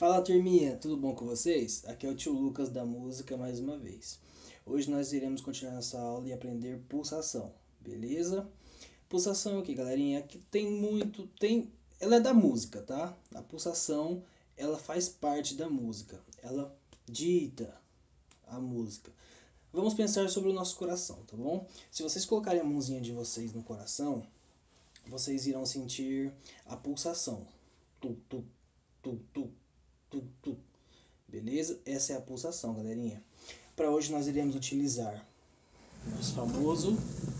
Fala, turminha, tudo bom com vocês? Aqui é o tio Lucas da música mais uma vez. Hoje nós iremos continuar nossa aula e aprender pulsação, beleza? Pulsação aqui, galerinha, aqui ela é da música, tá? A pulsação, ela faz parte da música, ela dita a música. Vamos pensar sobre o nosso coração, tá bom? Se vocês colocarem a mãozinha de vocês no coração, vocês irão sentir a pulsação. Tu, tu, tu, tu, tu, tu. Beleza? Essa é a pulsação, galerinha. Para hoje nós iremos utilizar nosso famoso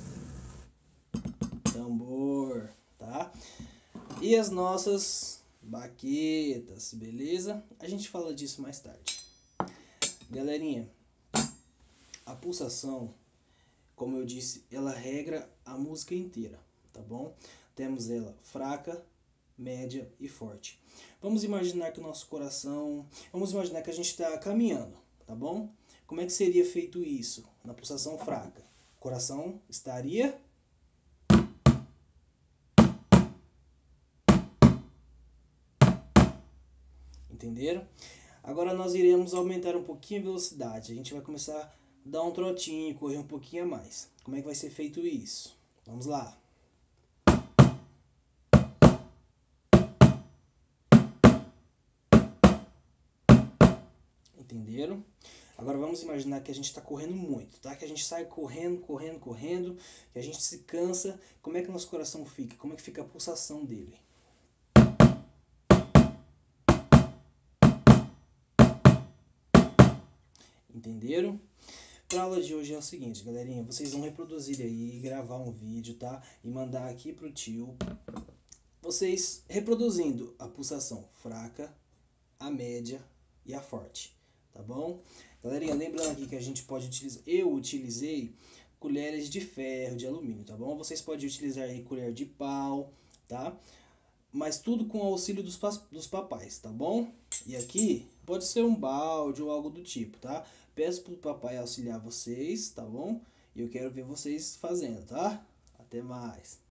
tambor, tá? E as nossas baquetas, beleza? A gente fala disso mais tarde. Galerinha, a pulsação, como eu disse, ela regra a música inteira, tá bom? Temos ela fraca, média e forte. Vamos imaginar que o nosso coração... Vamos imaginar que a gente está caminhando, tá bom? Como é que seria feito isso na pulsação fraca? O coração estaria... Entenderam? Agora nós iremos aumentar um pouquinho a velocidade. A gente vai começar a dar um trotinho, correr um pouquinho a mais. Como é que vai ser feito isso? Vamos lá. Entenderam? Agora vamos imaginar que a gente está correndo muito, tá? Que a gente sai correndo, correndo, correndo, que a gente se cansa. Como é que o nosso coração fica? Como é que fica a pulsação dele? Entenderam? Para a aula de hoje é o seguinte, galerinha, vocês vão reproduzir aí, gravar um vídeo, tá? E mandar aqui pro tio. Vocês reproduzindo a pulsação fraca, a média e a forte, tá bom? Galerinha, lembrando aqui que a gente pode utilizar, eu utilizei colheres de ferro, de alumínio, tá bom? Vocês podem utilizar aí colher de pau, tá? Mas tudo com o auxílio dos papais, tá bom? E aqui pode ser um balde ou algo do tipo, tá? Peço pro papai auxiliar vocês, tá bom? E eu quero ver vocês fazendo, tá? Até mais!